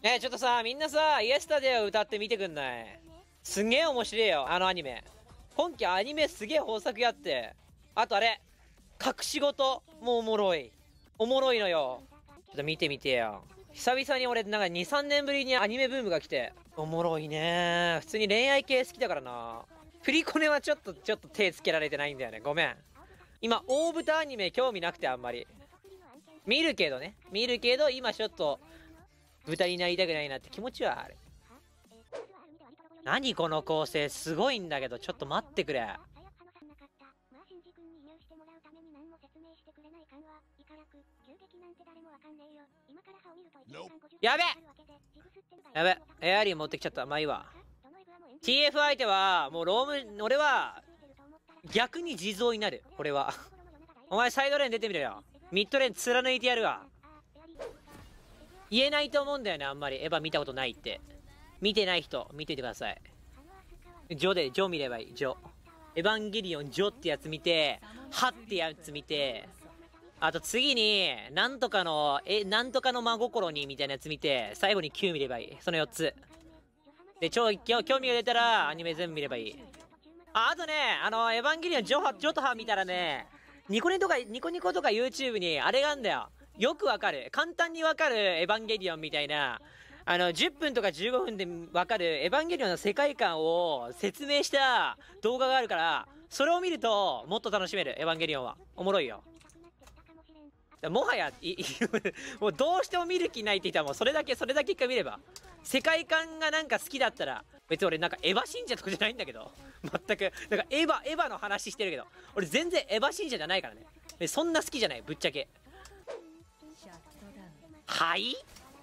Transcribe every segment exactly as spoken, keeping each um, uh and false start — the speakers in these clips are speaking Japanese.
え、ちょっとさ、みんなさ、イエスタデーを歌ってみてくんない？すんげえ面白いよ、あのアニメ。今期アニメすげえ豊作やって。あとあれ、隠し事もうおもろい。おもろいのよ。ちょっと見てみてよ。久々に俺、なんかに、さんねんぶりにアニメブームが来て。おもろいね。普通に恋愛系好きだからな。プリコネはちょっと、ちょっと手つけられてないんだよね。ごめん。今、大豚アニメ興味なくてあんまり。見るけどね。見るけど、今ちょっと、豚になりたくないなって気持ちはある。何この構成すごいんだけど、ちょっと待ってくれ。やべやべエアリー持ってきちゃった。まあいいわ。 ティーエフ 相手はもうローム、俺は逆に地蔵になる。俺はお前サイドレーン出てみろよ。ミッドレーン貫いてやるわ。言えないと思うんだよね、あんまりエヴァ見たことないって。見てない人見ててください。ジョでジョ見ればいい。ジョエヴァンゲリオンジョってやつ見て、ハってやつ見て、あと次になんとかのえなんとかの真心にみたいなやつ見て、最後にきゅう見ればいい。そのよっつで超興味が出たらアニメ全部見ればいい。ああとね、あのエヴァンゲリオンジョハジョとハ見たらね、ニコニコとかニコニコとか YouTube にあれがあんだよ。よくわかる、簡単にわかるエヴァンゲリオンみたいな、あのじゅっぷんとかじゅうごふんでわかるエヴァンゲリオンの世界観を説明した動画があるから、それを見るともっと楽しめる。エヴァンゲリオンはおもろいよ。もはやいもうどうしても見る気ないって言ったら、もうそれだけそれだけ一回見れば。世界観がなんか好きだったら、別に俺なんかエヴァ信者とかじゃないんだけど、全くなんかエヴァエヴァの話してるけど、俺全然エヴァ信者じゃないからね。そんな好きじゃない、ぶっちゃけ。はい、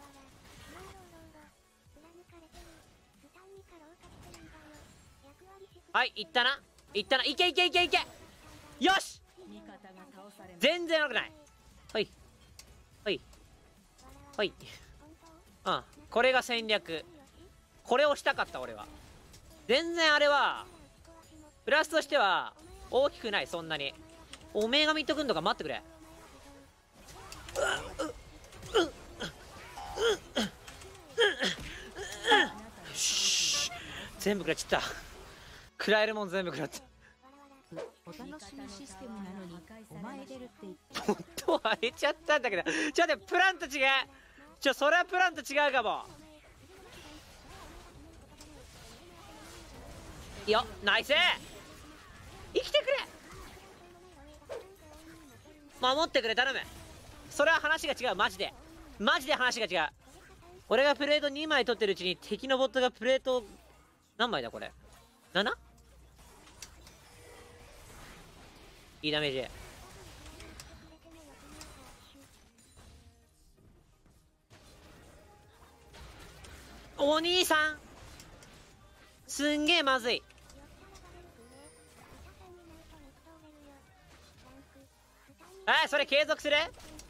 はい、いったないったな。いけいけいけいけ、よし、全然悪くない。はいはいはい、うん、これが戦略。これをしたかった俺は。全然あれはプラスとしては大きくない。そんなにおめえがミッドくんとか待ってくれ。全部食らっちゃった。食らえるもん全部食らった。 お楽しみシステムなのにお前出るって言って本当荒れちゃったんだけど、ちょっとプランと違う。ちょそれはプランと違うかも。いいよ、ナイス、生きてくれ、守ってくれ、頼む。それは話が違う。マジでマジで話が違う。俺がプレートにまい取ってるうちに敵のボットがプレート何枚だこれ、 なな？ いいダメージ。お兄さんすんげえまずい。あ、それ継続する？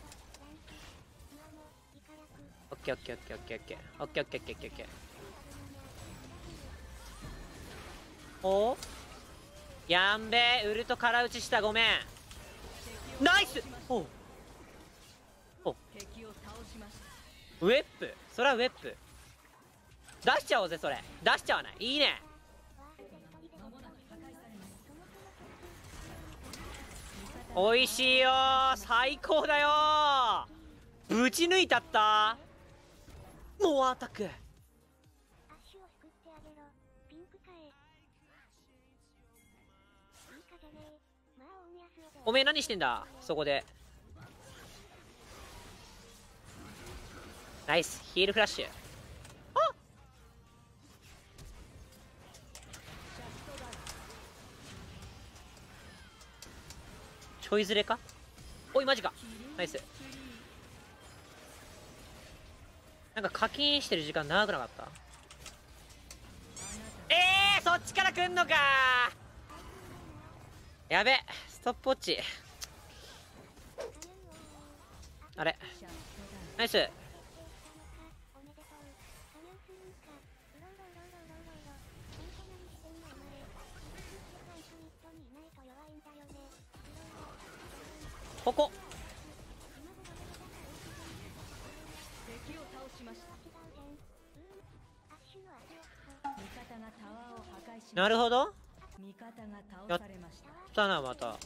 オッケーオッケーオッケーオッケーオッケーオッケーオッケーオッケーオッケーオッケー。おやんべえ、ウルト空打ちした。ごめん。ナイス。おうおう、ウェップ、それはウェップ出しちゃおうぜ。それ出しちゃわない？いいね。おいしいよー、最高だよー。ぶち抜いたった。モアアタック。おめえ何してんだそこで。ナイスヒールフラッシュ。あ、ちょいずれか。おいマジか、ナイス。なんか課金してる時間長くなかった？えー、そっちから来んのかー。やべ、ストップウォッチ。あれナイス。ここなるほど。 味方がやっ倒されました。 たな、また。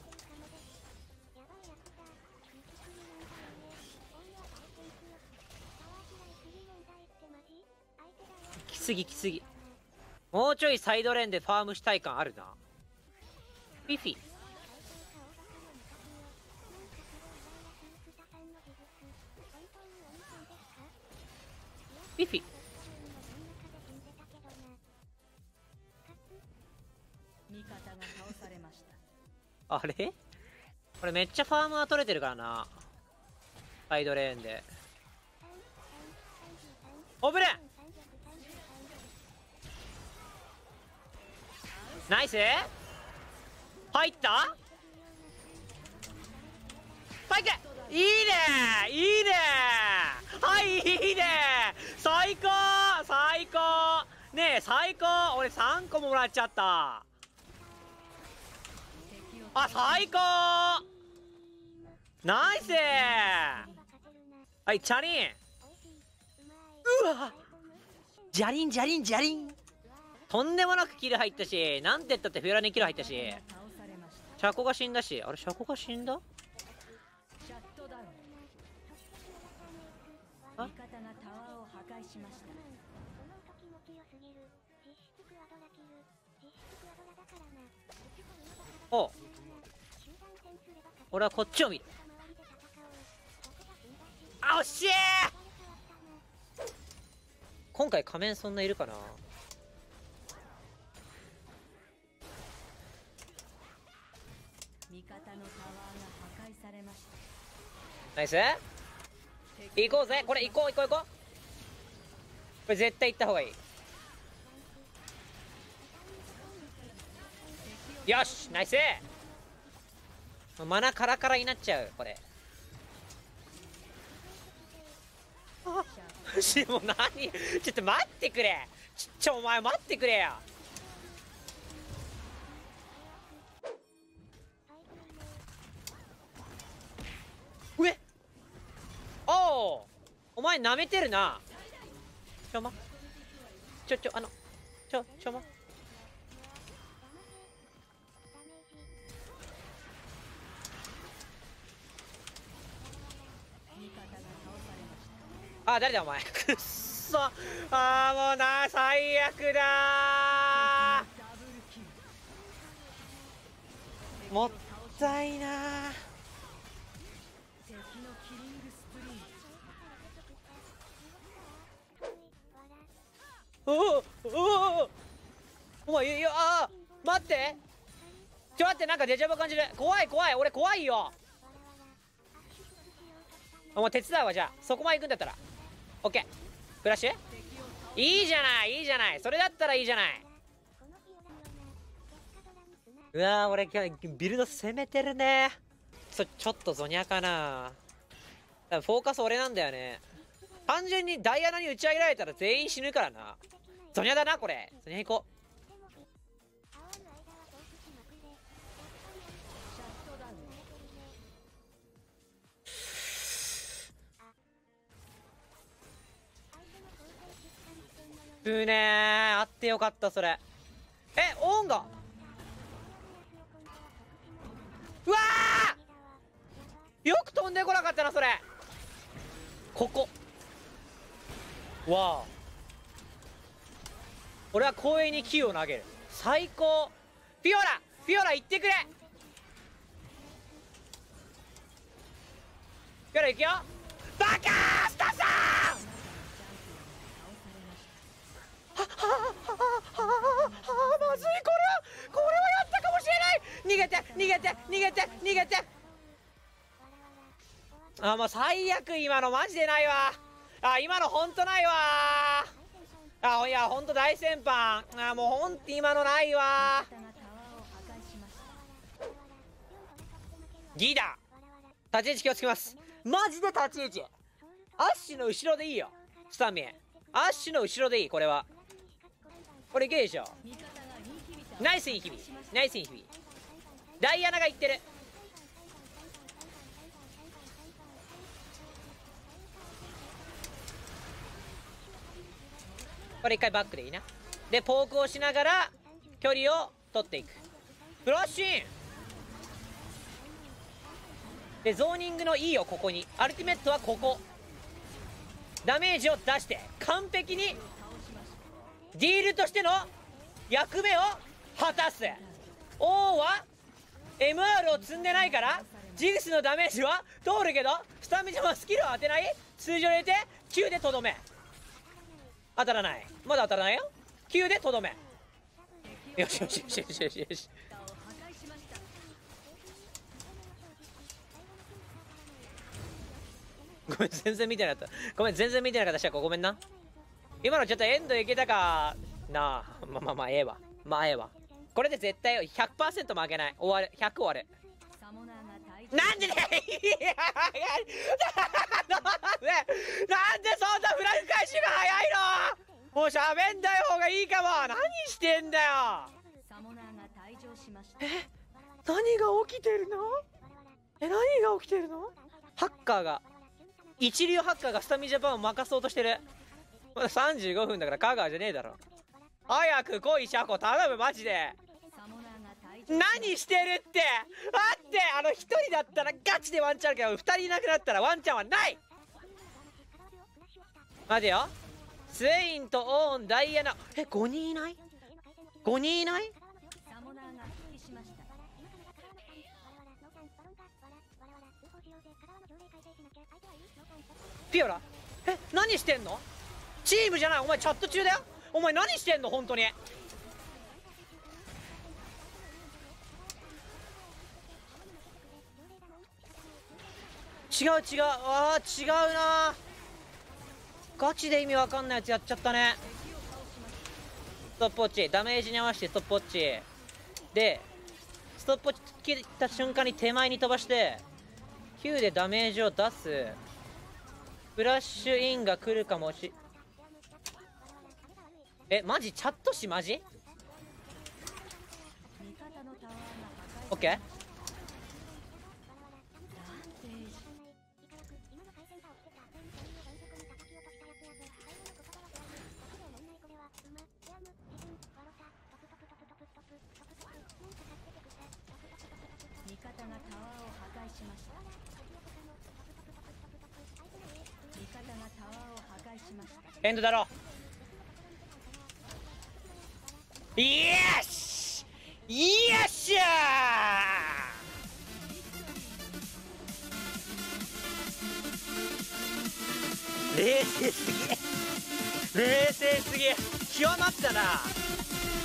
きすぎきすぎ。もうちょいサイドレーンでファームしたい感あるな。フィフィ。フィフィ。 味方が倒されました。 あれこれめっちゃファームは取れてるからな。サイドレーンで。オブレンナイス入ったはいけいいねいいねはいいいね最高最高ねえ最高俺さんこももらっちゃった。あ最高ナイスはいチャリンうわジャリンジャリンジャリンとんでもなくキル入ったし、なんて言ったってフィオラにキル入ったし、シャコが死んだし、あれシャコが死んだ？あ？おう俺はこっちを見る。あ、惜しい！今回仮面そんないるかな。 味方のタワーが破壊されました。 ナイス行こうぜこれ行こう行こう行こうこれ絶対行った方がいい。よしナイスマナカラカラになっちゃうこれ。あしもう何ちょっと待ってくれちょちょお前待ってくれよ。上おおお前なめてるな。ちょまちょちょあのちょちょまあ誰だお前くっそあーもうな最悪だーもったいなー。おおおおお前いやあー待ってちょ待ってなんかデジャブ感じる怖い怖い俺怖いよ。お前手伝うわじゃあそこまで行くんだったらオッケーフラッシュいいじゃないいいじゃないそれだったらいいじゃない。うわー俺ビルド攻めてるね。そちょっとゾニャかな。多分フォーカス俺なんだよね。単純にダイアナに打ち上げられたら全員死ぬからな。ゾニャだなこれゾニャ行こう。うねーあってよかったそれ。えオンがうわーよく飛んでこなかったなそれ。ここわあ俺は公園にキューを投げる最高。フィオラフィオラ行ってくれフィオラ行くよバカースタさんはははははまずいこれはこれはやったかもしれない。逃げて逃げて逃げて逃げてあもう最悪今のマジでないわ。あ今のほんとないわあいやほんと大先輩あもうほんと今のないわ。ギーダ立ち位置気をつけますマジで立ち位置アッシュの後ろでいいよ。スタミンアッシュの後ろでいいこれはこれいけでしょ。ナイスインヒビナイスインヒビダイアナがいってる。ここれ一回バックでいいな。でポークをしながら距離を取っていく。フラッシュインでゾーニングの E をここに、アルティメットはここ、ダメージを出して完璧にディールとしての役目を果たす。 O は エムアール を積んでないからジグスのダメージは通るけどスタミナはスキルを当てない。通常入れて Q でとどめ、当たらない、まだ当たらないよ。 Q でとどめ。よしよしよしよしよしよし。ごめん全然見てなかった、ごめん全然見てなかった。しゃこごめんな。今のちょっとエンドいけたかなあ。まあまあまあええわ、まあええわ。これで絶対 ひゃくパーセント 負けない。終わる、ひゃく終わる。なんでねなんでなんでそんなフラグ返しが早いの。もう喋んない方がいいかも。何してんだよ。え、何が起きてるの。え、何が起きてるの。ハッカーが、一流ハッカーがスタミジャパンを任そうとしてる。まださんじゅうごふんだから香川じゃねえだろ。早く来いシャコ頼むマジで。何してるって。待って、あの一人だったらガチでワンチャンあるけど、二人いなくなったらワンチャンはない。待てよ、スウェインとオーン、ダイアナ、えごにんいない ?ご 人いない。ピオラ、え何してんの。チームじゃない、お前チャット中だよ。お前何してんの本当に。違う違う、あー違うな。ガチで意味わかんないやつやっちゃったね。ストップウォッチ、ダメージに合わせてストップウォッチで、ストップウォッチ切った瞬間に手前に飛ばして Q でダメージを出す。フラッシュインが来るかもし、えマジチャットしマジ OK。エンドだろ。イエスイエッシャー。冷静すぎ冷静すぎ極まったな。